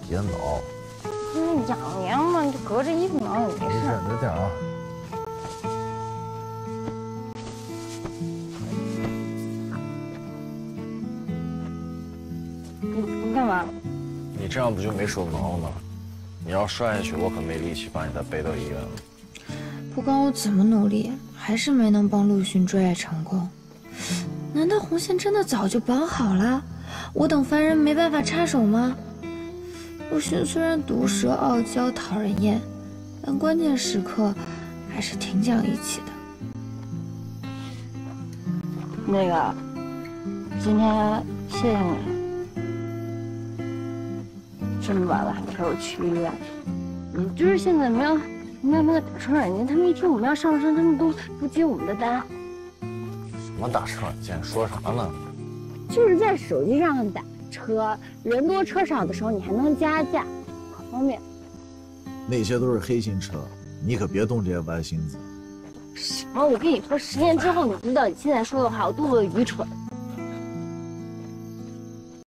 别挠。 痒痒嘛，就隔着衣服挠也没事。 没事啊。 你干嘛？ 你这样不就没手挠了吗？你要摔下去，我可没力气把你再背到医院了。 不管我怎么努力，还是没能帮陆逊追爱成功。难道红线真的早就绑好了？我等凡人没办法插手吗？陆逊虽然毒舌傲娇讨人厌，但关键时刻还是挺讲义气的。 那个，今天谢谢你。这么晚了还陪我去医院，就是现在没有那个打车软件，他们一听我们要上升，他们都不接我们的单。 什么打车软件？说啥呢？ 就是在手机上打车，人多车少的时候你还能加价，可方便。 那些都是黑心车，你可别动这些歪心思。 什么？我跟你说，10年之后你知道你现在说的话有多么愚蠢。